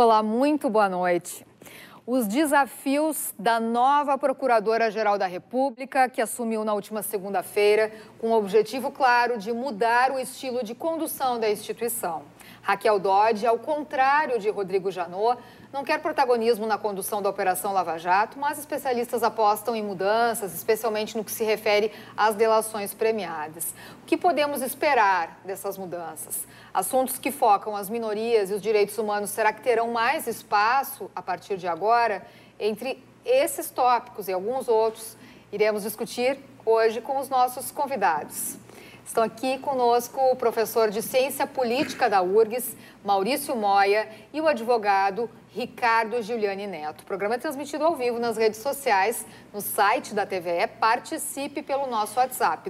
Olá, muito boa noite. Os desafios da nova Procuradora-Geral da República, que assumiu na última segunda-feira, com o objetivo claro de mudar o estilo de condução da instituição. Raquel Dodge, ao contrário de Rodrigo Janot, não quer protagonismo na condução da Operação Lava Jato, mas especialistas apostam em mudanças, especialmente no que se refere às delações premiadas. O que podemos esperar dessas mudanças? Assuntos que focam as minorias e os direitos humanos, será que terão mais espaço a partir de agora? Entre esses tópicos e alguns outros, iremos discutir hoje com os nossos convidados. Estão aqui conosco o professor de Ciência Política da URGS, Maurício Moia, e o advogado Ricardo Giuliani Neto. O programa é transmitido ao vivo nas redes sociais, no site da TVE. Participe pelo nosso WhatsApp,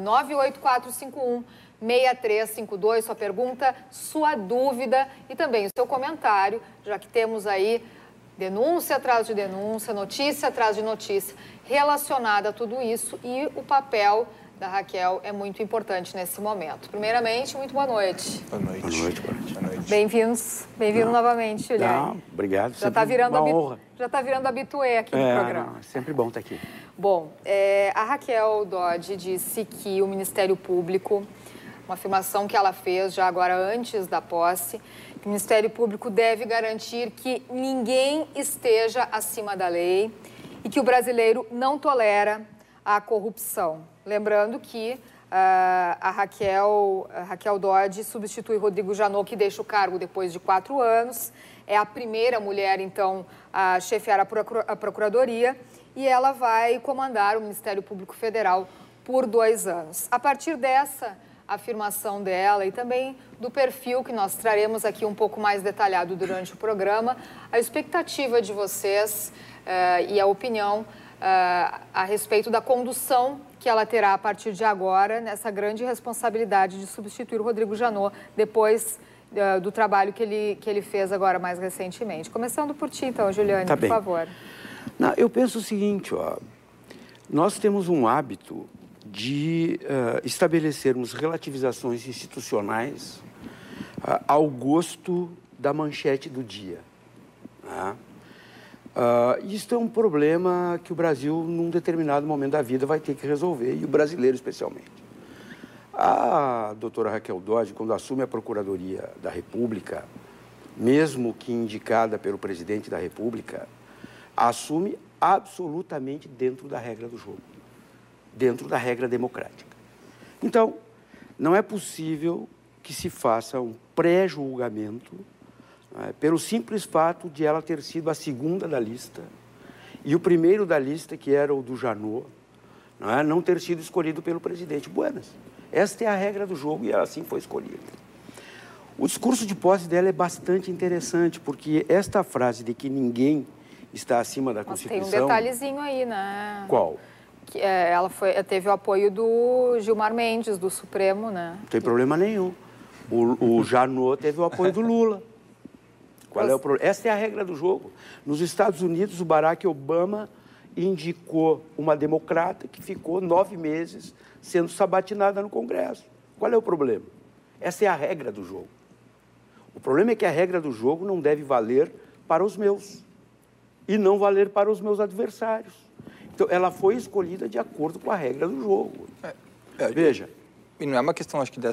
98451-6352, sua pergunta, sua dúvida e também o seu comentário, já que temos aí denúncia atrás de denúncia, notícia atrás de notícia relacionada a tudo isso, e o papel da Raquel é muito importante nesse momento. Primeiramente, muito boa noite. Boa noite. Boa noite, boa noite. Boa noite. Bem-vindos. Bem-vindo novamente, Giuliani. Obrigado. Já está virando habituê aqui no programa. É sempre bom estar aqui. Bom, a Raquel Dodge disse que o Ministério Público, uma afirmação que ela fez já agora antes da posse, que o Ministério Público deve garantir que ninguém esteja acima da lei e que o brasileiro não tolera a corrupção. Lembrando que a Raquel Dodge substitui Rodrigo Janot, que deixa o cargo depois de 4 anos. É a primeira mulher, então, a chefiar a Procuradoria, e ela vai comandar o Ministério Público Federal por 2 anos. A partir dessa afirmação dela e também do perfil que nós traremos aqui um pouco mais detalhado durante o programa, a expectativa de vocês e a opinião a respeito da condução que ela terá a partir de agora nessa grande responsabilidade de substituir o Rodrigo Janot depois do trabalho que ele fez agora mais recentemente. Começando por ti, então, Giuliani, por favor. Não, eu penso o seguinte, nós temos um hábito de estabelecermos relativizações institucionais ao gosto da manchete do dia. Né? Isso é um problema que o Brasil, num determinado momento da vida, vai ter que resolver, e o brasileiro especialmente. A doutora Raquel Dodge, quando assume a Procuradoria da República, mesmo que indicada pelo presidente da República, assume absolutamente dentro da regra do jogo, dentro da regra democrática. Então, não é possível que se faça um pré-julgamento pelo simples fato de ela ter sido a segunda da lista e o primeiro da lista, que era o do Janot, não ter sido escolhido pelo presidente. Buenas. Esta é a regra do jogo e ela assim foi escolhida. O discurso de posse dela é bastante interessante, porque esta frase de que ninguém está acima da Constituição... Tem um detalhezinho aí, né? Qual? Que ela teve o apoio do Gilmar Mendes, do Supremo, né? Não tem problema nenhum. O Janot teve o apoio do Lula. Qual é o problema? Essa é a regra do jogo. Nos Estados Unidos, o Barack Obama indicou uma democrata que ficou 9 meses sendo sabatinada no Congresso. Qual é o problema? Essa é a regra do jogo. O problema é que a regra do jogo não deve valer para os meus e não valer para os meus adversários. Então, ela foi escolhida de acordo com a regra do jogo. Veja. E não é uma questão, acho que,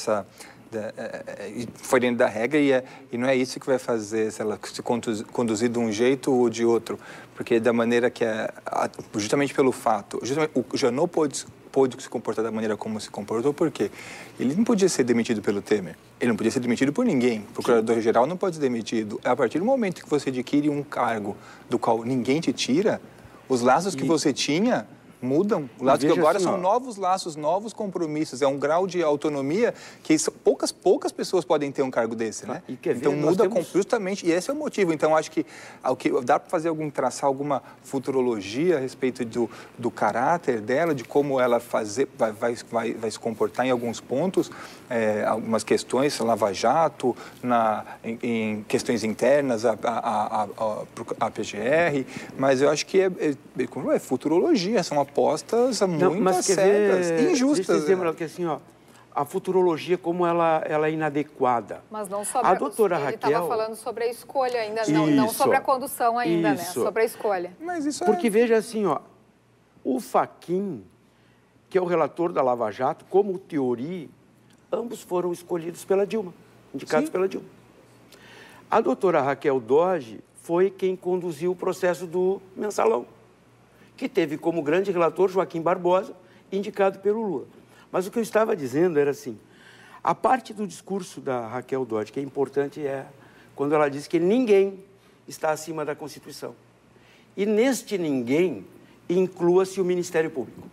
foi dentro da regra e não é isso que vai fazer se ela se conduzir de um jeito ou de outro, porque da maneira que justamente pelo fato, o Janot pôde se comportar da maneira como se comportou, porque ele não podia ser demitido pelo Temer, ele não podia ser demitido por ninguém, o procurador-geral não pode ser demitido. A partir do momento que você adquire um cargo do qual ninguém te tira, os laços que você tinha mudam. Os laços que agora são novos laços, novos compromissos. É um grau de autonomia que poucas pessoas podem ter um cargo desse, né? Então muda justamente, e esse é o motivo. Então acho que dá para traçar alguma futurologia a respeito do caráter dela, de como ela vai se comportar em alguns pontos, algumas questões, Lava Jato, em questões internas, a PGR, mas eu acho que é futurologia, são apostas muito cegas e injustas. Deixa eu dizer, que assim, a futurologia como ela é inadequada. Mas não sobre a doutora ele Raquel... estava falando sobre a escolha ainda, não sobre a condução ainda, né? Sobre a escolha. Mas isso Porque veja assim, ó, o Fachin, que é o relator da Lava Jato, como o Thiori, ambos foram escolhidos pela Dilma, indicados pela Dilma. A doutora Raquel Dodge foi quem conduziu o processo do Mensalão, que teve como grande relator Joaquim Barbosa, indicado pelo Lula. Mas o que eu estava dizendo era assim, a parte do discurso da Raquel Dodge, que é importante, é quando ela diz que ninguém está acima da Constituição. E neste ninguém, inclua-se o Ministério Público.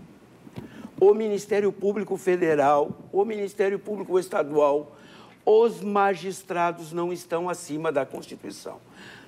O Ministério Público Federal, o Ministério Público Estadual, os magistrados não estão acima da Constituição.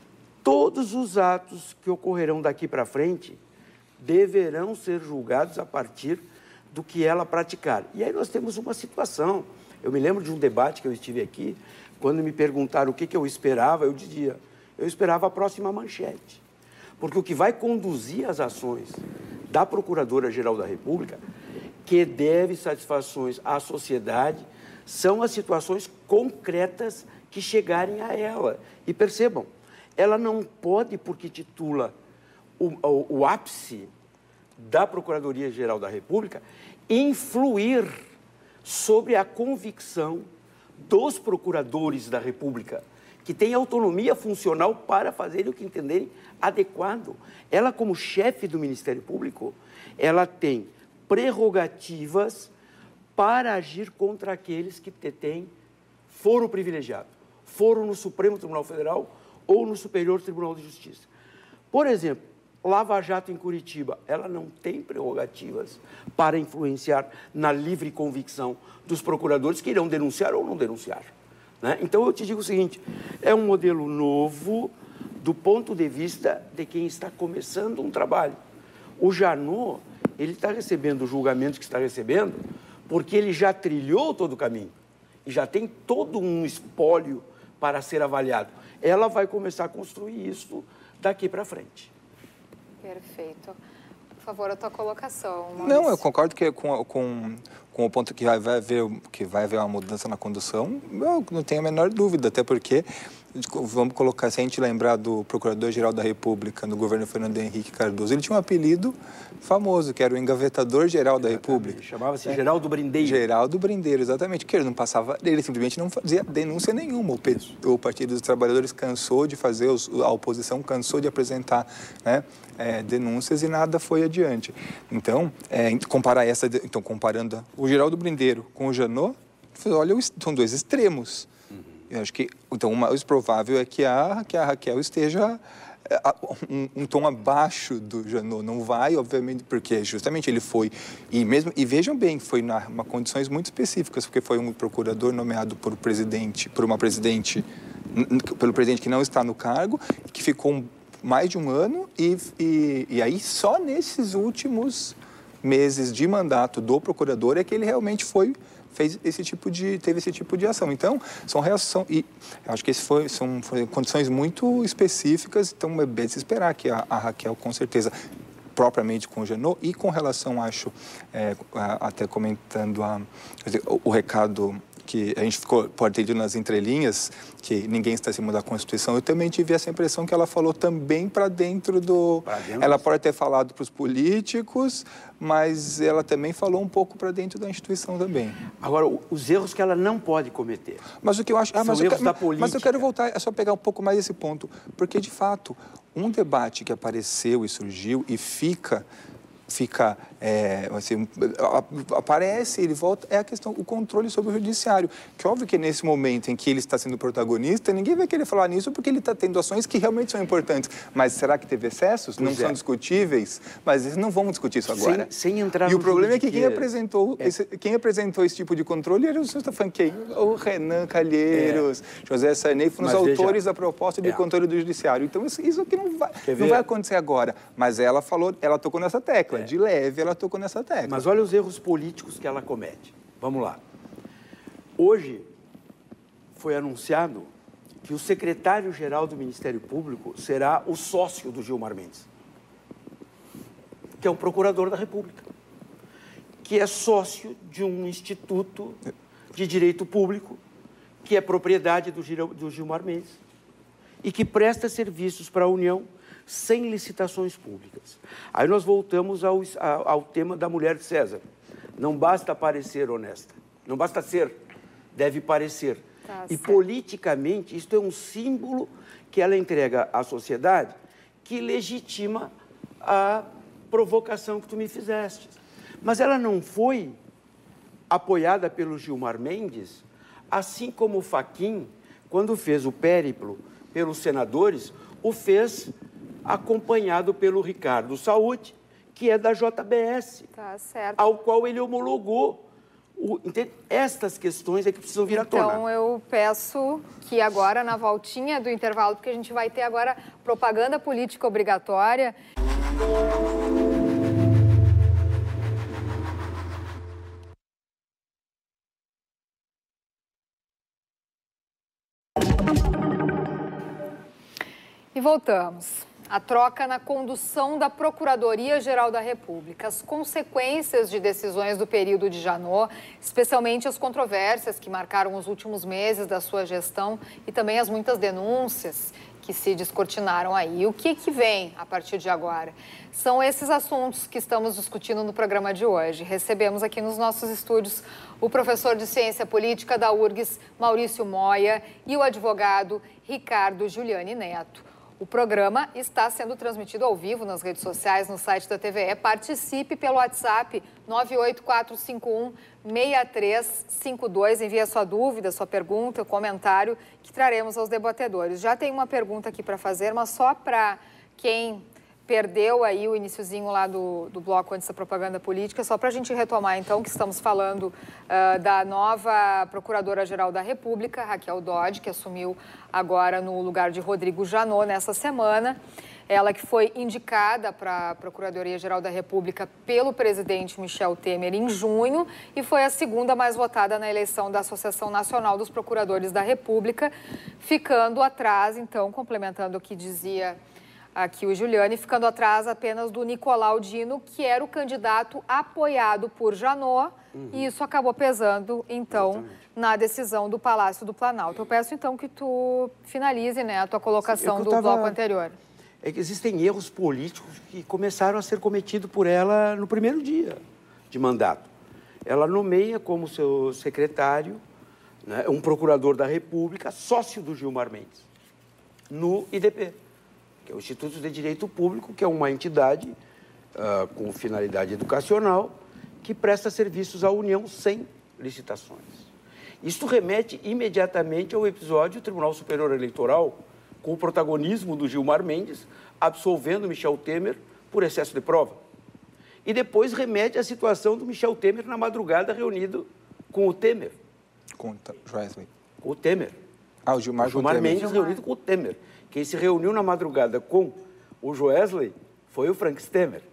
Todos os atos que ocorrerão daqui para frente deverão ser julgados a partir do que ela praticar. E aí nós temos uma situação. Eu me lembro de um debate que eu estive aqui, quando me perguntaram o que eu esperava, eu dizia, eu esperava a próxima manchete. Porque o que vai conduzir as ações da Procuradora-Geral da República, que deve satisfações à sociedade, são as situações concretas que chegarem a ela. E percebam, ela não pode, porque titula o ápice da Procuradoria-Geral da República, influir sobre a convicção dos procuradores da República, que têm autonomia funcional para fazerem o que entenderem adequado. Ela, como chefe do Ministério Público, ela tem prerrogativas para agir contra aqueles que detêm foro privilegiado, foro no Supremo Tribunal Federal ou no Superior Tribunal de Justiça. Por exemplo, Lava Jato em Curitiba, ela não tem prerrogativas para influenciar na livre convicção dos procuradores que irão denunciar ou não denunciar, né? Então, eu te digo o seguinte, é um modelo novo do ponto de vista de quem está começando um trabalho. O Janot, ele está recebendo o julgamento que está recebendo porque ele já trilhou todo o caminho e já tem todo um espólio para ser avaliado. Ela vai começar a construir isso daqui para frente. Perfeito. Por favor, a tua colocação, Maurício. Não, eu concordo que com o ponto que vai haver uma mudança na condução, eu não tenho a menor dúvida, até porque, vamos colocar, se a gente lembrar do Procurador-Geral da República no governo Fernando Henrique Cardoso, ele tinha um apelido famoso, que era o Engavetador-Geral da República. Chamava-se Geraldo Brindeiro. Geraldo Brindeiro, exatamente, porque ele não passava, ele simplesmente não fazia denúncia nenhuma. O Partido dos Trabalhadores cansou de fazer, a oposição cansou de apresentar, né, denúncias e nada foi adiante. Então, comparando o Geraldo Brindeiro com o Janot, olha, são dois extremos. Eu acho que, então, o mais provável é que a Raquel esteja um tom abaixo do Janot. Não vai, obviamente, porque justamente ele foi, e vejam bem, foi em condições muito específicas, porque foi um procurador nomeado pelo presidente que não está no cargo, que ficou mais de um ano, e aí só nesses últimos meses de mandato do procurador é que ele realmente teve esse tipo de ação. Então, e eu acho que são condições muito específicas, então é bem de se esperar que a Raquel, com certeza, propriamente com o Janot, e com relação, acho, até comentando o recado que a gente pode ter dito nas entrelinhas, que ninguém está acima da Constituição, eu também tive essa impressão que ela falou também para dentro do... Ela pode ter falado para os políticos, mas ela também falou um pouco para dentro da instituição também. Agora, os erros que ela não pode cometer. Mas o que eu acho... São erros da política. Mas eu quero voltar, é só pegar um pouco mais esse ponto, porque, de fato, um debate que apareceu e surgiu e aparece, ele volta, é a questão, o controle sobre o judiciário. Que óbvio que nesse momento em que ele está sendo protagonista, ninguém vai querer falar nisso porque ele está tendo ações que realmente são importantes. Mas será que teve excessos? Não são discutíveis? Mas eles não vão discutir isso agora. Sem entrar no E o problema é que quem apresentou esse tipo de controle era o senhor está falando quem? O Renan Calheiros, José Sarney, foram os autores da proposta de controle do judiciário. Então isso aqui não vai acontecer agora. Mas ela tocou nessa tecla. De leve, ela tocou nessa tecla. Mas olha os erros políticos que ela comete. Vamos lá. Hoje foi anunciado que o secretário-geral do Ministério Público será o sócio do Gilmar Mendes, que é o procurador da República, que é sócio de um instituto de direito público, que é propriedade do Gilmar Mendes, e que presta serviços para a União sem licitações públicas. Aí nós voltamos ao tema da mulher de César. Não basta parecer honesta, não basta ser, deve parecer. Tá e certo. politicamente, isto é um símbolo que ela entrega à sociedade que legitima a provocação que tu me fizeste. Mas ela não foi apoiada pelo Gilmar Mendes, assim como o Fachin, quando fez o périplo pelos senadores, o fez acompanhado pelo Ricardo Saúde, que é da JBS, Tá certo. ao qual ele homologou. Estas questões é que precisam vir à tona. Então, eu peço que agora, na voltinha do intervalo, porque a gente vai ter agora propaganda política obrigatória. E voltamos. A troca na condução da Procuradoria-Geral da República, as consequências de decisões do período de Janot, especialmente as controvérsias que marcaram os últimos meses da sua gestão e também as muitas denúncias que se descortinaram aí. O que vem a partir de agora? São esses assuntos que estamos discutindo no programa de hoje. Recebemos aqui nos nossos estúdios o professor de Ciência Política da URGS, Maurício Moia, e o advogado Ricardo Giuliani Neto. O programa está sendo transmitido ao vivo nas redes sociais, no site da TVE. Participe pelo WhatsApp 98451-6352. Envie a sua dúvida, sua pergunta, comentário, que traremos aos debatedores. Já tem uma pergunta aqui para fazer, mas só para quem perdeu aí o iniciozinho lá do bloco antes da propaganda política, só para a gente retomar, então, que estamos falando da nova Procuradora-Geral da República, Raquel Dodge, que assumiu agora no lugar de Rodrigo Janot nessa semana. Ela que foi indicada para a Procuradoria-Geral da República pelo presidente Michel Temer em junho e foi a segunda mais votada na eleição da Associação Nacional dos Procuradores da República, ficando atrás, então, complementando o que dizia aqui o Giuliani, ficando atrás apenas do Nicolau Dino, que era o candidato apoiado por Janot, e isso acabou pesando, então, na decisão do Palácio do Planalto. Eu peço, então, que tu finalize, né, a tua colocação do bloco anterior. É que existem erros políticos que começaram a ser cometidos por ela no primeiro dia de mandato. Ela nomeia como seu secretário, né, um procurador da República, sócio do Gilmar Mendes, no IDP, que é o Instituto de Direito Público, que é uma entidade com finalidade educacional que presta serviços à União sem licitações. Isto remete imediatamente ao episódio do Tribunal Superior Eleitoral, com o protagonismo do Gilmar Mendes, absolvendo Michel Temer por excesso de prova. E depois remete à situação do Michel Temer na madrugada reunido com o Temer. Com o Joesley. Com o Temer. Ah, o Gilmar Mendes reunido com o Temer. Quem se reuniu na madrugada com o Joesley foi o Frank Temer.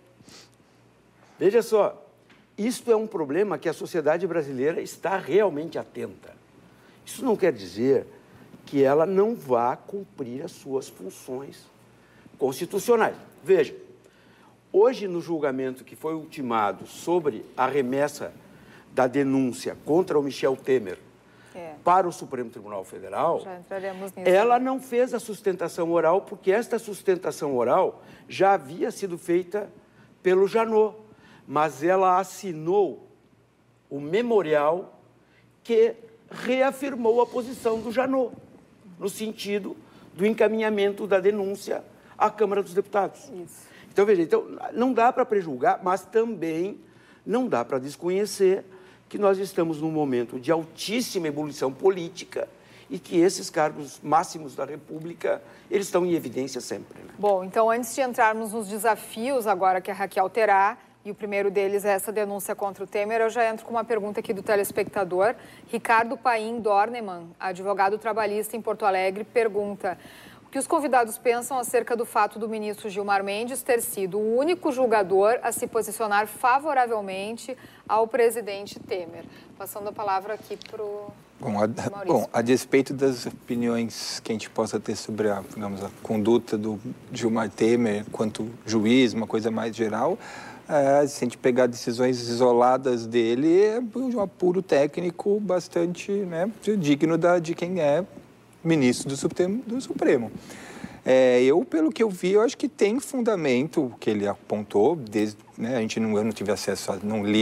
Veja só, isto é um problema que a sociedade brasileira está realmente atenta. Isso não quer dizer que ela não vá cumprir as suas funções constitucionais. Veja, hoje no julgamento que foi ultimado sobre a remessa da denúncia contra o Michel Temer para o Supremo Tribunal Federal, já entraremos nisso, ela não fez a sustentação oral, porque esta sustentação oral já havia sido feita pelo Janot, mas ela assinou o memorial que reafirmou a posição do Janot, no sentido do encaminhamento da denúncia à Câmara dos Deputados. Isso. Então, veja, não dá para prejulgar, mas também não dá para desconhecer que nós estamos num momento de altíssima ebulição política e que esses cargos máximos da República, eles estão em evidência sempre. Né? Bom, então antes de entrarmos nos desafios agora que a Raquel terá, e o primeiro deles é essa denúncia contra o Temer, eu já entro com uma pergunta aqui do telespectador. Ricardo Paim Dorneman, advogado trabalhista em Porto Alegre, pergunta: o que os convidados pensam acerca do fato do ministro Gilmar Mendes ter sido o único julgador a se posicionar favoravelmente ao presidente Temer? Passando a palavra aqui para o Bom, a despeito das opiniões que a gente possa ter sobre a conduta do Gilmar Temer quanto juiz, uma coisa mais geral, se a gente pegar decisões isoladas dele, é um apuro técnico bastante, né, digno de quem é ministro do Supremo. Pelo que eu vi, eu acho que tem fundamento o que ele apontou, né, eu não tive acesso, não li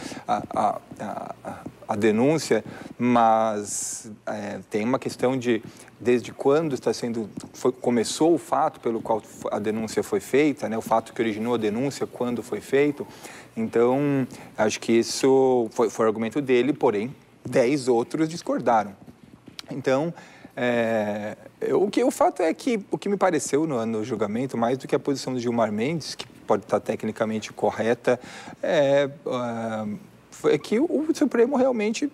a denúncia, mas tem uma questão de desde quando começou o fato pelo qual a denúncia foi feita, né, o fato que originou a denúncia, quando foi feito. Então, acho que isso foi o argumento dele, porém, 10 outros discordaram. Então, o fato é que o que me pareceu no julgamento, mais do que a posição do Gilmar Mendes, que pode estar tecnicamente correta, foi que o Supremo realmente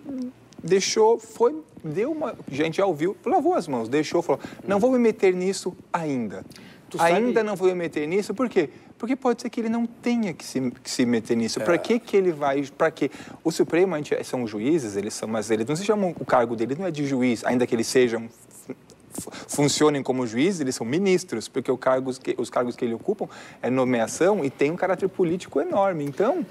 a gente já ouviu, lavou as mãos, falou, não vou me meter nisso ainda. Ainda não vou me meter nisso, por quê? Porque pode ser que ele não tenha que se meter nisso. Para que ele vai... Para quê? O Supremo, são juízes, mas eles não se chamam... O cargo dele não é de juiz, ainda que eles funcionem como juízes, eles são ministros, porque os cargos que ele ocupam é nomeação e tem um caráter político enorme. Então,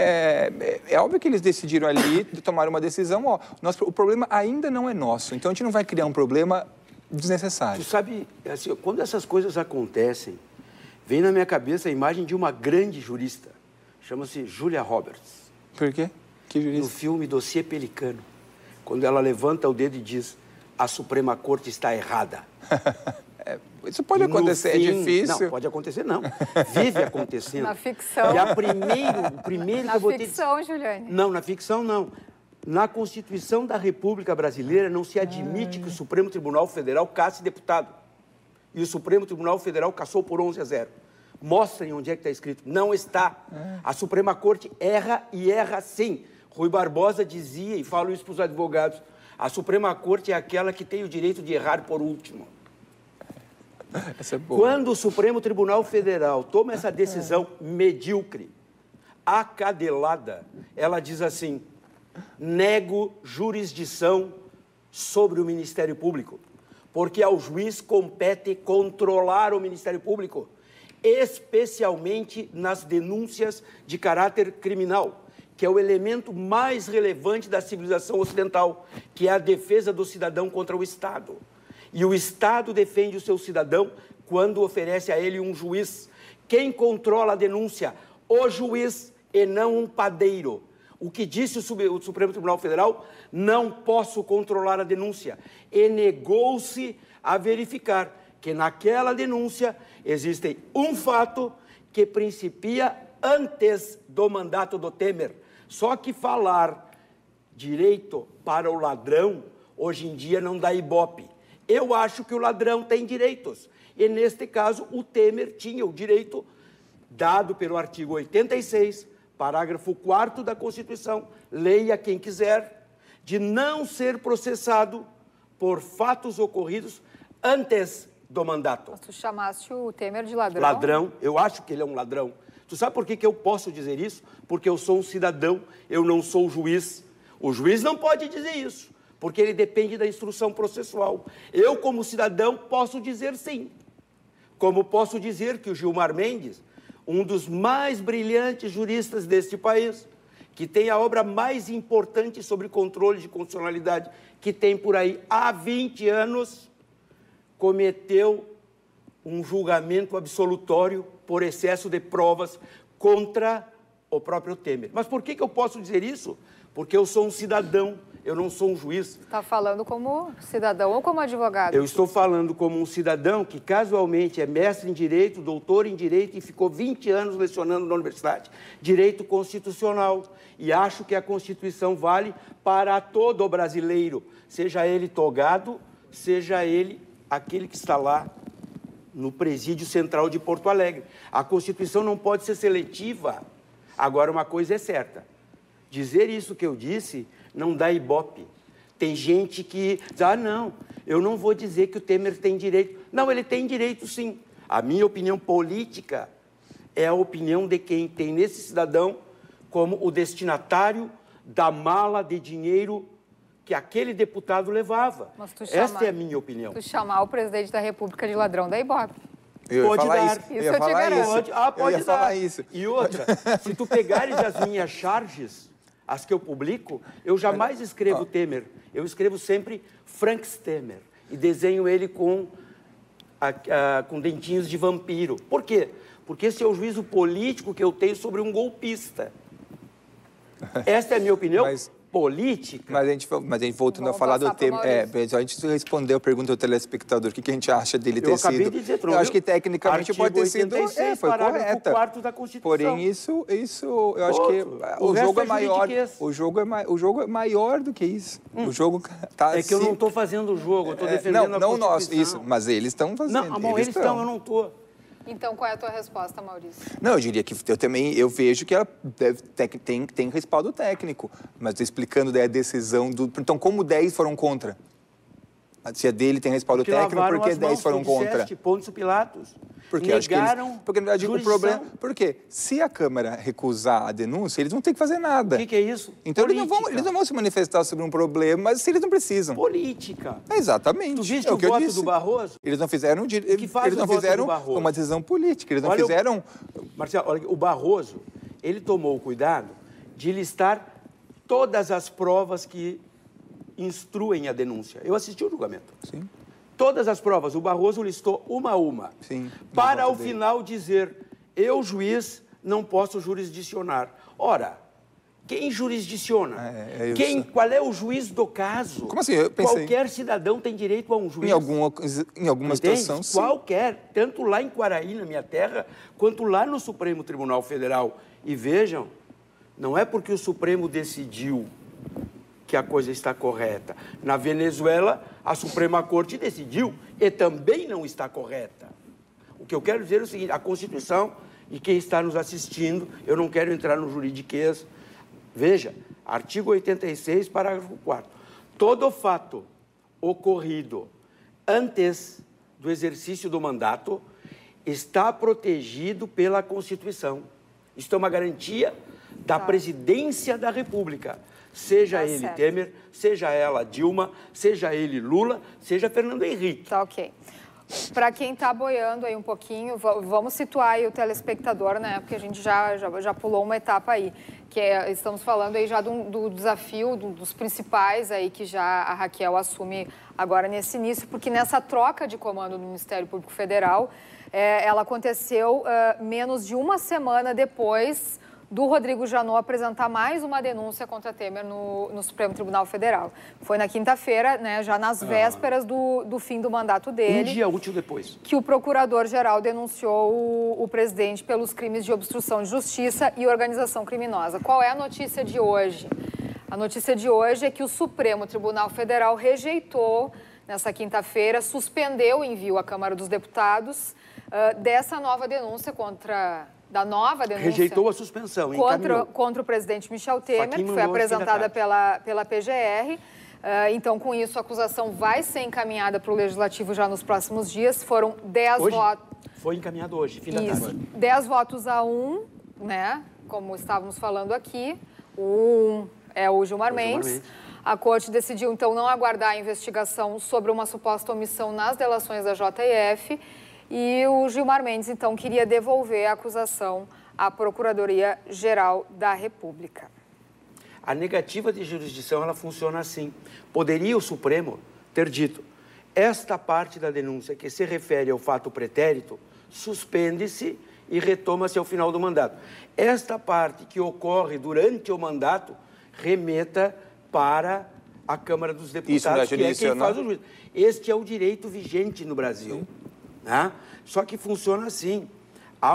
é óbvio que eles decidiram ali, tomaram uma decisão, o problema ainda não é nosso, então a gente não vai criar um problema desnecessário. Tu sabe, assim, quando essas coisas acontecem, vem na minha cabeça a imagem de uma grande jurista, chama-se Julia Roberts. Por quê? Que jurista? No filme Dossiê Pelicano, quando ela levanta o dedo e diz: a Suprema Corte está errada. Isso pode acontecer, é difícil. Não, pode acontecer, não. Vive acontecendo. Na ficção. E o primeiro que eu vou ter... Na ficção, Juliane. Não, na ficção, não. Na Constituição da República Brasileira não se admite que o Supremo Tribunal Federal casse deputado. E o Supremo Tribunal Federal cassou por 11-0. Mostrem onde é que está escrito. Não está. A Suprema Corte erra e erra sim. Rui Barbosa dizia, e falo isso para os advogados, a Suprema Corte é aquela que tem o direito de errar por último. Essa é boa. Quando o Supremo Tribunal Federal toma essa decisão medíocre, acadelada, ela diz assim: nego jurisdição sobre o Ministério Público, porque ao juiz compete controlar o Ministério Público, especialmente nas denúncias de caráter criminal, que é o elemento mais relevante da civilização ocidental, que é a defesa do cidadão contra o Estado. E o Estado defende o seu cidadão quando oferece a ele um juiz. Quem controla a denúncia? O juiz e não um padeiro. O que disse o Supremo Tribunal Federal? Não posso controlar a denúncia. E negou-se a verificar que naquela denúncia existe um fato que principia antes do mandato do Temer. Só que falar direito para o ladrão, hoje em dia, não dá ibope. Eu acho que o ladrão tem direitos. E, neste caso, o Temer tinha o direito, dado pelo artigo 86, parágrafo 4º da Constituição, leia quem quiser, de não ser processado por fatos ocorridos antes do mandato. Mas tu chamaste o Temer de ladrão? Ladrão, eu acho que ele é um ladrão. Tu sabe por que eu posso dizer isso? Porque eu sou um cidadão, eu não sou juiz. O juiz não pode dizer isso, porque ele depende da instrução processual. Eu, como cidadão, posso dizer sim. Como posso dizer que o Gilmar Mendes, um dos mais brilhantes juristas deste país, que tem a obra mais importante sobre controle de constitucionalidade que tem por aí há 20 anos, cometeu um julgamento absolutório por excesso de provas contra o próprio Temer. Mas por que eu posso dizer isso? Porque eu sou um cidadão, eu não sou um juiz. Está falando como cidadão ou como advogado? Eu estou falando como um cidadão que casualmente é mestre em Direito, doutor em Direito e ficou 20 anos lecionando na universidade. Direito Constitucional. E acho que a Constituição vale para todo brasileiro, seja ele togado, seja ele aquele que está lá no presídio central de Porto Alegre. A Constituição não pode ser seletiva. Agora, uma coisa é certa. Dizer isso que eu disse não dá ibope. Tem gente que diz, não, eu não vou dizer que o Temer tem direito. Não, ele tem direito sim. A minha opinião política é a opinião de quem tem nesse cidadão como o destinatário da mala de dinheiro que aquele deputado levava. Esta é a minha opinião. Tu chamar o presidente da República de ladrão da Ibope. Pode dar. Isso eu te garanto. Pode dar. E outra, se tu pegares as minhas charges, as que eu publico, eu jamais escrevo Temer. Eu escrevo sempre Frank Temer. E desenho ele com dentinhos de vampiro. Por quê? Porque esse é o juízo político que eu tenho sobre um golpista. Esta é a minha opinião. Política. Mas a gente voltando a falar do tema. A gente respondeu a pergunta do telespectador. O que a gente acha dele ter sido. Acabei de dizer, eu acho que tecnicamente pode ter sido. Foi correta. 4º da Constituição. Porém, isso eu acho que o jogo é maior. O jogo é maior do que isso. O jogo tá. É que eu não estou fazendo o jogo, eu estou defendendo a Constituição. Não nós, isso. Mas eles estão fazendo. Não, eles estão, eu não estou. Então, qual é a tua resposta, Maurício? Não, eu diria que eu vejo que ela tem respaldo técnico, mas explicando daí a decisão do... Então, como 10 foram contra? Se a dele tem respaldo técnico, por que 10 foram contra? Pôncio Pilatos. Porque acho que porque, na verdade, o problema... Porque se a Câmara recusar a denúncia, eles vão ter que fazer nada. O que é isso? Então, eles não vão se manifestar sobre um problema, mas se eles não precisam. Política. Exatamente. Tu viste o voto do Barroso? Eles não fizeram... Eles não fizeram uma decisão política. Eles não fizeram... Marcelo, olha, o Barroso, ele tomou o cuidado de listar todas as provas que instruem a denúncia. Eu assisti o julgamento. Sim. Todas as provas, o Barroso listou uma a uma. Sim, para ao final dizer, eu, juiz, não posso jurisdicionar. Ora, quem jurisdiciona? Qual é o juiz do caso? Como assim? Eu pensei... Qualquer cidadão tem direito a um juiz. Em alguma situação, sim. Qualquer, tanto lá em Quaraí, na minha terra, quanto lá no Supremo Tribunal Federal. E vejam, não é porque o Supremo decidiu que a coisa está correta. Na Venezuela, a Suprema Corte decidiu e também não está correta. O que eu quero dizer é o seguinte, a Constituição, e quem está nos assistindo, eu não quero entrar no juridiquês. Veja, artigo 86, parágrafo 4º. Todo fato ocorrido antes do exercício do mandato está protegido pela Constituição. Isto é uma garantia da presidência da República. Seja ele Temer, seja ela Dilma, seja ele Lula, seja Fernando Henrique. Tá ok. Para quem está boiando aí um pouquinho, vamos situar aí o telespectador, né? Porque a gente já pulou uma etapa aí. Estamos falando aí já do desafio, dos principais aí que já a Raquel assume agora nesse início, porque nessa troca de comando do Ministério Público Federal, ela aconteceu menos de uma semana depois do Rodrigo Janot apresentar mais uma denúncia contra Temer no Supremo Tribunal Federal. Foi na quinta-feira, né, já nas vésperas do fim do mandato dele. Um dia útil depois. Que o procurador-geral denunciou o presidente pelos crimes de obstrução de justiça e organização criminosa. Qual é a notícia de hoje? A notícia de hoje é que o Supremo Tribunal Federal rejeitou, nessa quinta-feira, suspendeu o envio à Câmara dos Deputados dessa nova denúncia rejeitou a suspensão, contra o presidente Michel Temer, que foi apresentada pela PGR. Então, com isso, a acusação vai ser encaminhada para o Legislativo já nos próximos dias. Foram 10 votos... Foi encaminhado hoje, fim da tarde. 10 votos a 1, né? Como estávamos falando aqui. O 1 é o Gilmar Mendes. A Corte decidiu, então, não aguardar a investigação sobre uma suposta omissão nas delações da JF. E o Gilmar Mendes, então, queria devolver a acusação à Procuradoria-Geral da República. A negativa de jurisdição, ela funciona assim. Poderia o Supremo ter dito, esta parte da denúncia que se refere ao fato pretérito, suspende-se e retoma-se ao final do mandato. Esta parte que ocorre durante o mandato, remeta para a Câmara dos Deputados, que é quem faz o juízo. Este é o direito vigente no Brasil. Né? Só que funciona assim. Há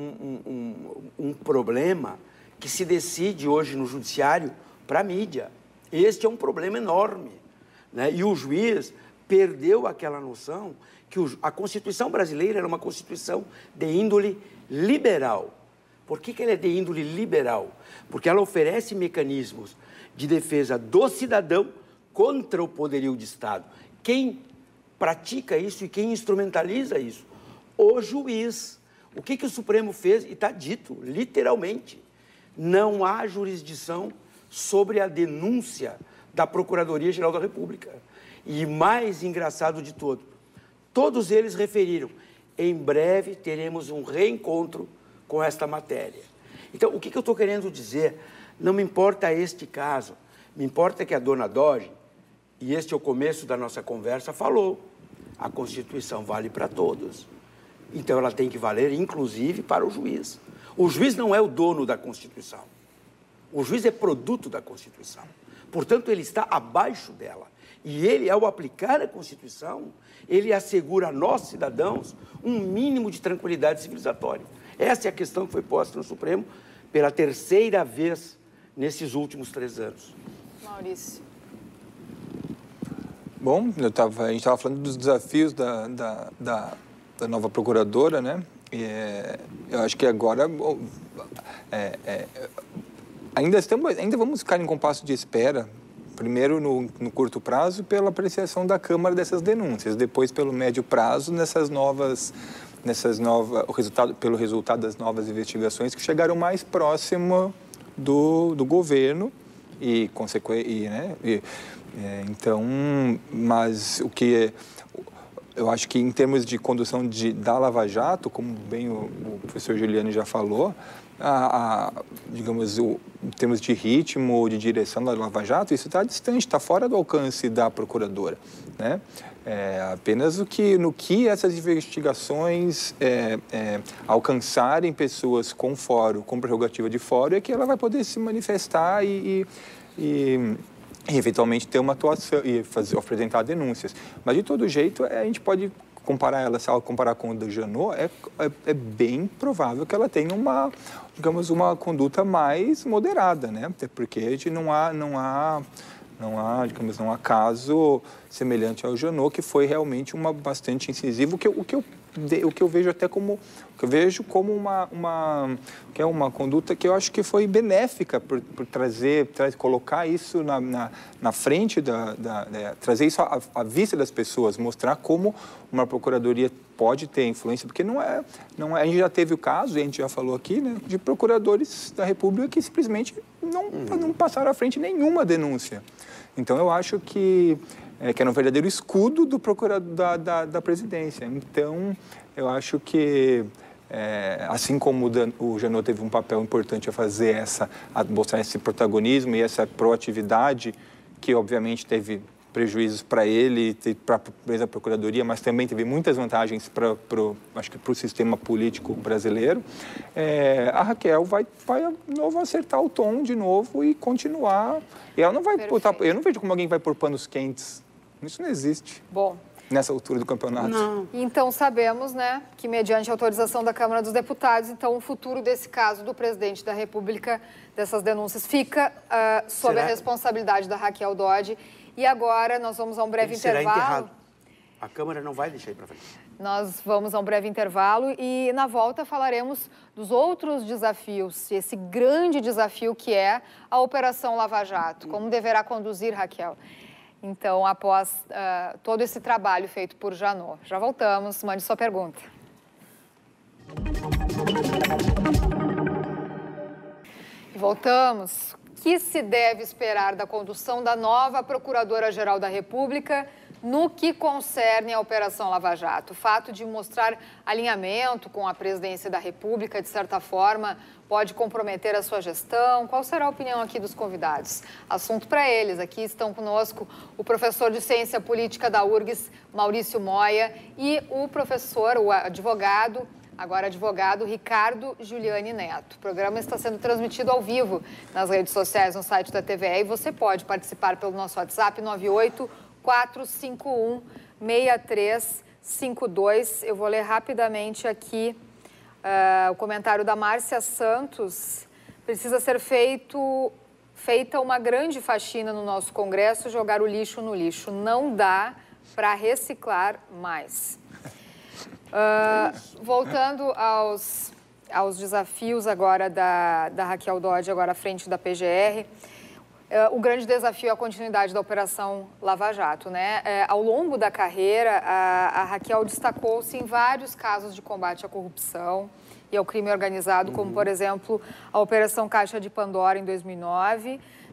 um problema que se decide hoje no judiciário para a mídia. Este é um problema enorme. Né? E o juiz perdeu aquela noção que a Constituição brasileira era uma Constituição de índole liberal. Por que ela é de índole liberal? Porque ela oferece mecanismos de defesa do cidadão contra o poderio de Estado. Quem pratica isso e quem instrumentaliza isso? O juiz. O que o Supremo fez? E está dito, literalmente, não há jurisdição sobre a denúncia da Procuradoria-Geral da República. E mais engraçado de tudo, todos eles referiram, em breve teremos um reencontro com esta matéria. Então, o que eu estou querendo dizer? Não me importa este caso, me importa que a dona Doge, e este é o começo da nossa conversa, falou, a Constituição vale para todos. Então, ela tem que valer, inclusive, para o juiz. O juiz não é o dono da Constituição. O juiz é produto da Constituição. Portanto, ele está abaixo dela. E ele, ao aplicar a Constituição, ele assegura a nós, cidadãos, um mínimo de tranquilidade civilizatória. Essa é a questão que foi posta no Supremo pela terceira vez nesses últimos 3 anos. Maurício. Bom, a gente estava falando dos desafios da nova procuradora, né? Eu acho que agora ainda vamos ficar em compasso de espera, primeiro no curto prazo pela apreciação da Câmara dessas denúncias, depois pelo médio prazo pelo resultado das novas investigações que chegaram mais próximo do governo então, mas o que eu acho que em termos de condução da Lava Jato, como bem o professor Giuliani já falou, digamos, em termos de ritmo, de direção da Lava Jato, isso está distante, está fora do alcance da procuradora, né? Apenas no que essas investigações alcançarem pessoas com fórum, com prerrogativa de fórum, é que ela vai poder se manifestar e eventualmente ter uma atuação e apresentar denúncias. Mas, de todo jeito, a gente pode comparar ela, se ela comparar com a da Janot, é bem provável que ela tenha uma conduta mais moderada, né? Até porque a gente não há caso semelhante ao Janot, que foi realmente bastante incisivo, o que eu vejo até como uma conduta que eu acho que foi benéfica por colocar isso na frente trazer isso à vista das pessoas, mostrar como uma procuradoria pode ter influência, porque a gente já teve o caso, e a gente já falou aqui, né, de procuradores da República que simplesmente não passaram à frente nenhuma denúncia. Então, eu acho que era um verdadeiro escudo do procurador da presidência. Então, eu acho que, assim como o Janot teve um papel importante a mostrar esse protagonismo e essa proatividade, que obviamente teve prejuízos para ele, para a mesma procuradoria, mas também teve muitas vantagens para o sistema político brasileiro, a Raquel vai de novo acertar o tom de novo e continuar. E ela não vai botar, eu não vejo como alguém vai pôr panos quentes. Isso não existe. Bom. Nessa altura do campeonato. Não. Então, sabemos, né, que mediante a autorização da Câmara dos Deputados, então o futuro desse caso do presidente da República, dessas denúncias, fica sob a responsabilidade da Raquel Dodge. E agora nós vamos a um breve intervalo. Será enterrado. A Câmara não vai deixar ir para frente. Nós vamos a um breve intervalo e, na volta, falaremos dos outros desafios, esse grande desafio que é a Operação Lava Jato. Como deverá conduzir, Raquel? Então, após todo esse trabalho feito por Janot. Já voltamos, mande sua pergunta. E voltamos. O que se deve esperar da condução da nova Procuradora-Geral da República no que concerne à Operação Lava Jato? O fato de mostrar alinhamento com a presidência da República, de certa forma, pode comprometer a sua gestão? Qual será a opinião aqui dos convidados? Assunto para eles. Aqui estão conosco o professor de Ciência Política da URGS, Maurício Moia, e o professor, o advogado, Ricardo Giuliani Neto. O programa está sendo transmitido ao vivo nas redes sociais, no site da TVE, e você pode participar pelo nosso WhatsApp 98-451-6352. Eu vou ler rapidamente aqui o comentário da Márcia Santos. Precisa ser feita uma grande faxina no nosso Congresso, jogar o lixo no lixo. Não dá para reciclar mais. Voltando aos desafios agora da Raquel Dodge, agora à frente da PGR, o grande desafio é a continuidade da Operação Lava Jato, né? Ao longo da carreira, a Raquel destacou-se em vários casos de combate à corrupção e ao crime organizado, como, por exemplo, a Operação Caixa de Pandora, em 2009,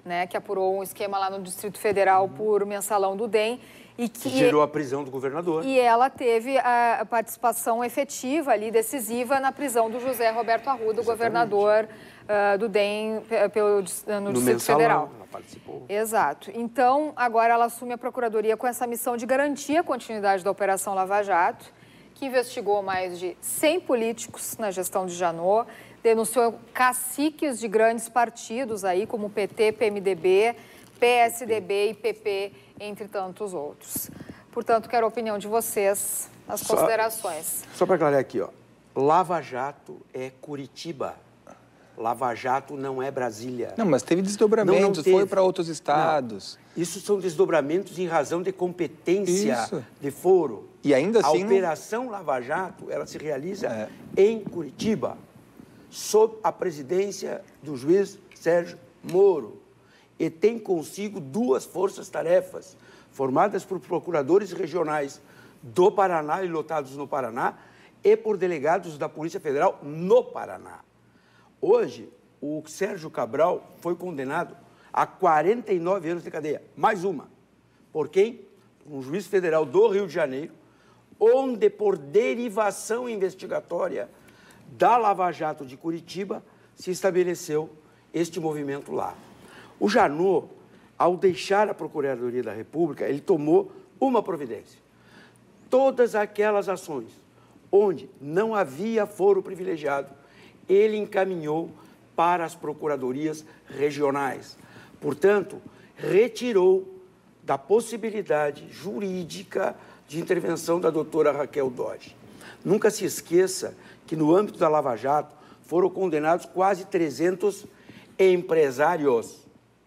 né, que apurou um esquema lá no Distrito Federal por mensalão do DEM. E que gerou a prisão do governador. E ela teve a participação efetiva ali, decisiva, na prisão do José Roberto Arruda, governador do DEM no Distrito Federal. Ela participou. Exato. Então, agora ela assume a Procuradoria com essa missão de garantir a continuidade da Operação Lava Jato, que investigou mais de 100 políticos na gestão de Janot, denunciou caciques de grandes partidos aí, como PT, PMDB, PSDB e PP, entre tantos outros. Portanto, quero a opinião de vocês nas considerações. Só para aclarar aqui, ó. Lava Jato é Curitiba. Lava Jato não é Brasília. Não, mas teve desdobramentos, não teve. Foi para outros estados. Não. Isso são desdobramentos em razão de competência de foro. E ainda assim... A Operação Lava Jato, ela se realiza em Curitiba, sob a presidência do juiz Sérgio Moro. E tem consigo duas forças-tarefas, formadas por procuradores regionais do Paraná e lotados no Paraná, e por delegados da Polícia Federal no Paraná. Hoje, o Sérgio Cabral foi condenado a 49 anos de cadeia, mais uma. Por quem? Um juiz federal do Rio de Janeiro, onde, por derivação investigatória da Lava Jato de Curitiba, se estabeleceu este movimento lá. O Janot, ao deixar a Procuradoria da República, ele tomou uma providência. Todas aquelas ações onde não havia foro privilegiado, ele encaminhou para as procuradorias regionais. Portanto, retirou da possibilidade jurídica de intervenção da doutora Raquel Dodge. Nunca se esqueça que, no âmbito da Lava Jato, foram condenados quase 300 empresários.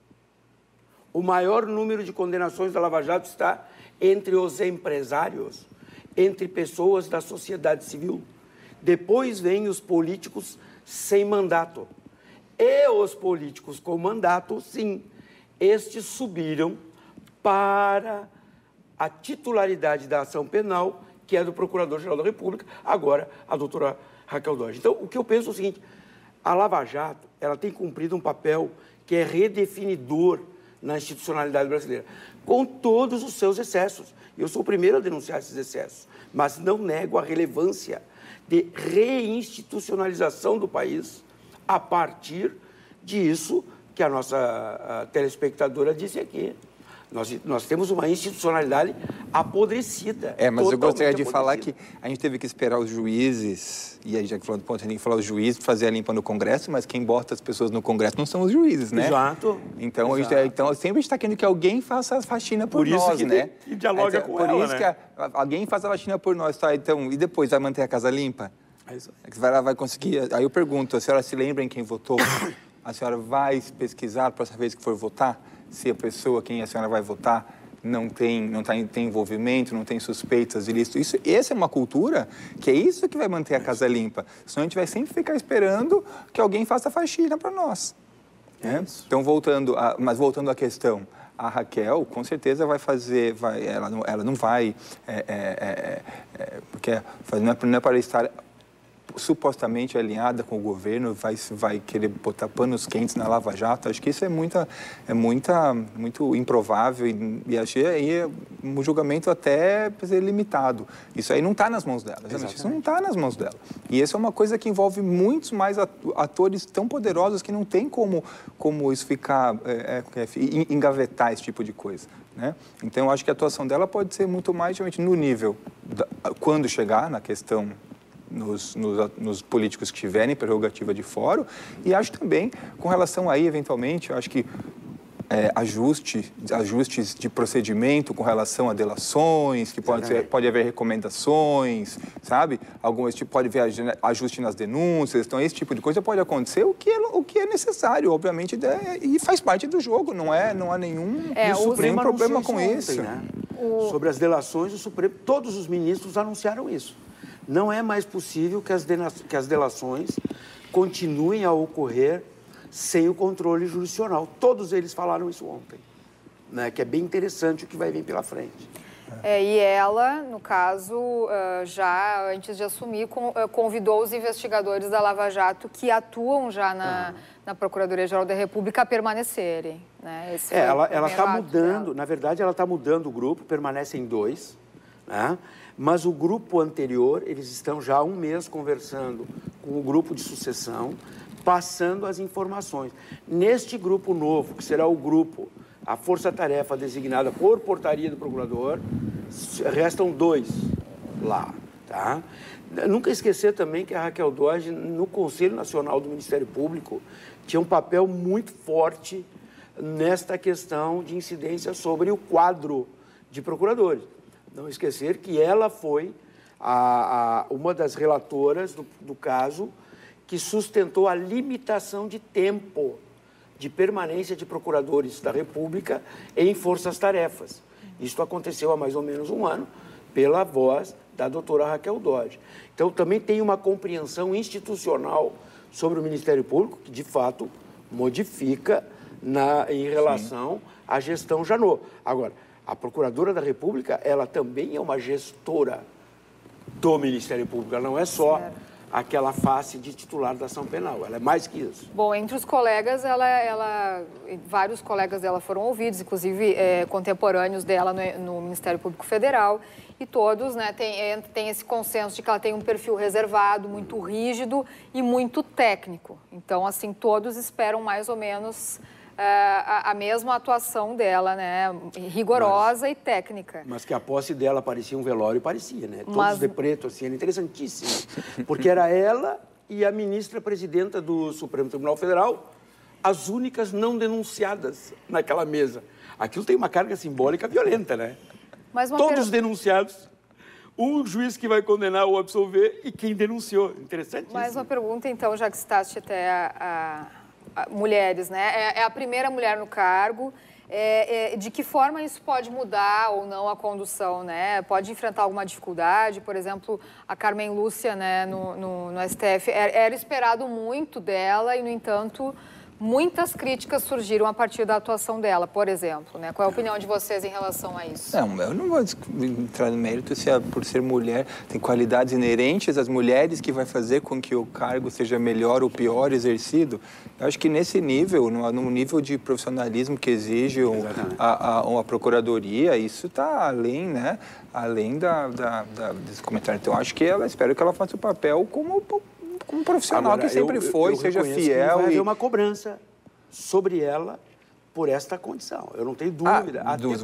O maior número de condenações da Lava Jato está entre os empresários, entre pessoas da sociedade civil. Depois vêm os políticos sem mandato. E os políticos com mandato, sim, estes subiram para a titularidade da ação penal, que é do Procurador-Geral da República, agora a doutora Raquel Dodge. Então, o que eu penso é o seguinte, a Lava Jato, ela tem cumprido um papel que é redefinidor na institucionalidade brasileira, com todos os seus excessos. Eu sou o primeiro a denunciar esses excessos, mas não nego a relevância de reinstitucionalização do país a partir disso que a nossa telespectadora disse aqui. Nós temos uma institucionalidade apodrecida. Mas eu gostaria de falar que a gente teve que esperar os juízes, e aí já que falando do ponto, a gente tem que falar os juízes, fazer a limpa no Congresso, mas quem bota as pessoas no Congresso não são os juízes, né? Exato. Então, então sempre a gente está querendo que alguém faça a faxina por nós, isso né? E dialoga com ela, Por isso que alguém faz a faxina por nós, tá? Então, e depois vai manter a casa limpa? É isso aí. Vai conseguir... Aí eu pergunto, a senhora se lembra em quem votou? A senhora vai pesquisar a próxima vez que for votar? Se a pessoa, quem a senhora vai votar, não tem envolvimento, não tem suspeitas de ilícito. Essa é uma cultura que é isso que vai manter a casa limpa. Senão a gente vai sempre ficar esperando que alguém faça faxina para nós. Né? Então, voltando à questão, a Raquel, com certeza, vai fazer... ela não vai... porque não é para estar... supostamente alinhada com o governo, vai querer botar panos quentes na Lava Jato. Acho que isso é muito improvável e achei aí um julgamento até limitado. Isso aí não está nas mãos dela. Isso não está nas mãos dela. E isso é uma coisa que envolve muitos mais atores tão poderosos que não tem como isso ficar, engavetar esse tipo de coisa. Né? Então, eu acho que a atuação dela pode ser muito mais realmente no nível, quando chegar na questão nos políticos que tiverem prerrogativa de fórum, e acho também, com relação aí, eventualmente, eu acho que ajustes de procedimento com relação a delações, que pode haver recomendações, sabe? Algumas pode haver ajuste nas denúncias, então esse tipo de coisa pode acontecer, o que é necessário, obviamente, e faz parte do jogo, não há nenhum problema com isso. Né? Sobre as delações, o Supremo, todos os ministros anunciaram isso. Não é mais possível que as delações continuem a ocorrer sem o controle jurisdicional. Todos eles falaram isso ontem, né? Que é bem interessante o que vai vir pela frente. E ela, no caso, já antes de assumir, convidou os investigadores da Lava Jato que atuam já na Procuradoria-Geral da República a permanecerem. Né? Ela está mudando, na verdade, ela está mudando o grupo, permanecem 2, né? Mas o grupo anterior, eles estão já há 1 mês conversando com o grupo de sucessão, passando as informações. Neste grupo novo, que será o grupo, a força-tarefa designada por portaria do procurador, restam 2 lá, tá? Nunca esquecer também que a Raquel Dodge, no Conselho Nacional do Ministério Público, tinha um papel muito forte nesta questão de incidência sobre o quadro de procuradores. Não esquecer que ela foi uma das relatoras do caso que sustentou a limitação de tempo de permanência de procuradores da República em forças-tarefas. Isso aconteceu há mais ou menos 1 ano, pela voz da doutora Raquel Dodge. Então, também tem uma compreensão institucional sobre o Ministério Público, que, de fato, modifica em relação à gestão Janot. Agora, a Procuradora da República, ela também é uma gestora do Ministério Público, ela não é só aquela face de titular da ação penal, ela é mais que isso. Bom, entre os colegas, vários colegas dela foram ouvidos, inclusive contemporâneos dela no Ministério Público Federal, e todos, né, têm esse consenso de que ela tem um perfil reservado, muito rígido e muito técnico. Então, assim, todos esperam mais ou menos a mesma atuação dela, né, rigorosa e técnica. Mas que a posse dela parecia um velório, parecia, né? Todos de preto, assim, era interessantíssimo. Porque era ela e a ministra-presidenta do Supremo Tribunal Federal, as únicas não denunciadas naquela mesa. Aquilo tem uma carga simbólica violenta, né? Todos denunciados, um juiz que vai condenar ou absolver e quem denunciou. Interessantíssimo. Mais uma pergunta, então, já que citaste até mulheres, né? É a primeira mulher no cargo. De que forma isso pode mudar ou não a condução, né? Pode enfrentar alguma dificuldade? Por exemplo, a Carmen Lúcia, né, no STF, era esperado muito dela e, no entanto, muitas críticas surgiram a partir da atuação dela, por exemplo, né? Qual é a opinião de vocês em relação a isso? Não, eu não vou entrar no mérito se por ser mulher tem qualidades inerentes às mulheres que vai fazer com que o cargo seja melhor ou pior exercido. Eu acho que nesse nível, no nível de profissionalismo que exige a procuradoria, isso está além, né? Além desse comentário. Então, acho que espero que ela faça o papel como profissional. Agora, que sempre foi, seja fiel. Vai haver uma cobrança sobre ela por esta condição. Eu não tenho dúvida.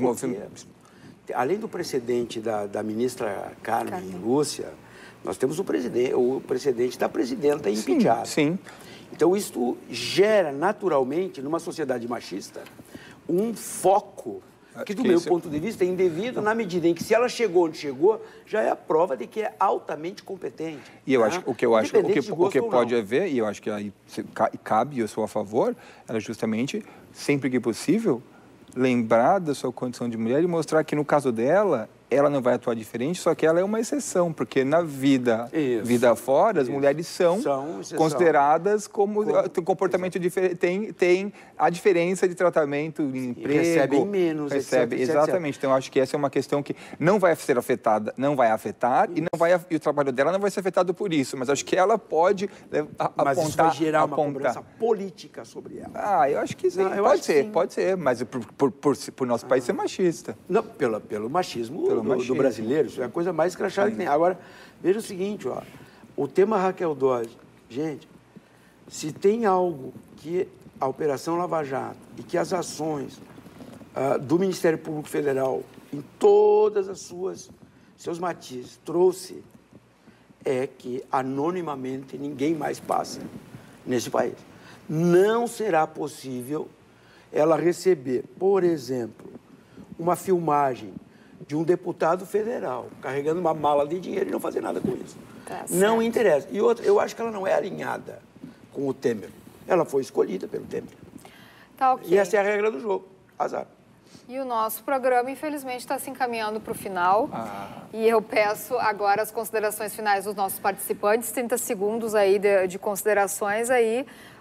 Além do precedente da ministra Carmen Lúcia, nós temos o precedente da presidenta impeachada. Sim. Então, isso gera naturalmente, numa sociedade machista, um foco que, do meu ponto de vista, é indevido na medida em que, se ela chegou onde chegou, já é a prova de que é altamente competente. E eu acho, o que pode haver, e eu acho que aí cabe, eu sou a favor, era justamente, sempre que possível, lembrar da sua condição de mulher e mostrar que, no caso dela, ela não vai atuar diferente, só que ela é uma exceção, porque na vida fora, as mulheres são consideradas como tem um comportamento diferente, tem a diferença de tratamento em emprego. Recebem menos, exatamente. Etc. Então, eu acho que essa é uma questão que não vai ser afetada, não vai afetar, e o trabalho dela não vai ser afetado por isso, mas acho que ela pode apontar... Mas isso vai gerar uma cobrança política sobre ela. Eu acho que sim, pode ser, mas por nosso país ser machista. Não, pelo machismo do brasileiro, isso é a coisa mais escrachada que tem. Agora, veja o seguinte, o tema Raquel Dodge, gente, se tem algo que a Operação Lava Jato e que as ações do Ministério Público Federal, em todas as seus matizes, trouxe, é que anonimamente ninguém mais passa nesse país. Não será possível ela receber, por exemplo, uma filmagem de um deputado federal carregando uma mala de dinheiro e não fazer nada com isso. Não interessa. E outra, eu acho que ela não é alinhada com o Temer. Ela foi escolhida pelo Temer. Okay. E essa é a regra do jogo. Azar. E o nosso programa, infelizmente, está se encaminhando para o final. E eu peço agora as considerações finais dos nossos participantes, 30 segundos aí de considerações aí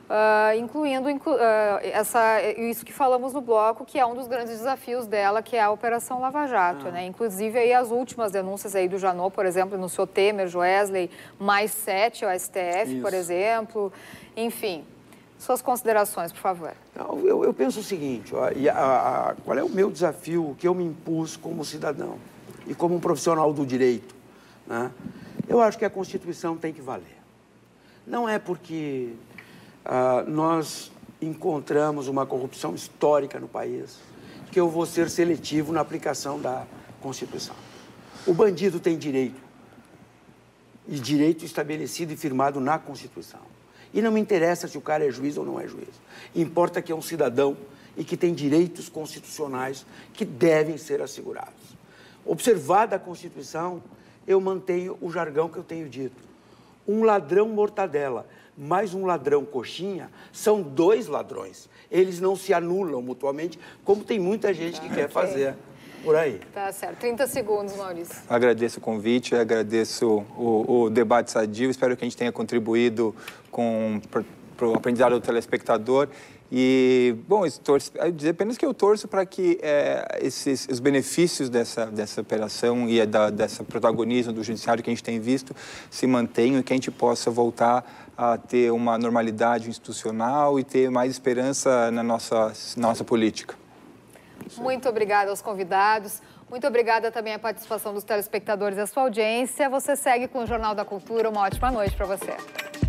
incluindo isso que falamos no bloco, que é um dos grandes desafios dela, que é a Operação Lava Jato, né? Inclusive, aí, as últimas denúncias aí do Janot, por exemplo, no seu Temer, Joesley, mais 7 ao STF, por exemplo. Enfim, suas considerações, por favor. Não, eu penso o seguinte, ó, qual é o meu desafio que eu me impus como cidadão e como um profissional do direito, né? Eu acho que a Constituição tem que valer. Não é porque nós encontramos uma corrupção histórica no país que eu vou ser seletivo na aplicação da Constituição. O bandido tem direito, e direito estabelecido e firmado na Constituição. E não me interessa se o cara é juiz ou não é juiz. Importa que é um cidadão e que tem direitos constitucionais que devem ser assegurados. Observada a Constituição, eu mantenho o jargão que eu tenho dito. Um ladrão mortadela mais um ladrão coxinha são 2 ladrões. Eles não se anulam mutuamente, como tem muita gente que quer fazer por aí. Tá certo. 30 segundos, Maurício. Agradeço o convite, agradeço o debate sadio. Espero que a gente tenha contribuído para o aprendizado do telespectador. E, bom, eu dizer apenas que eu torço para que os benefícios dessa operação e desse protagonismo do judiciário que a gente tem visto se mantenham e que a gente possa voltar a ter uma normalidade institucional e ter mais esperança na nossa política. Muito obrigada aos convidados. Muito obrigada também à participação dos telespectadores e à sua audiência. Você segue com o Jornal da Cultura. Uma ótima noite para você.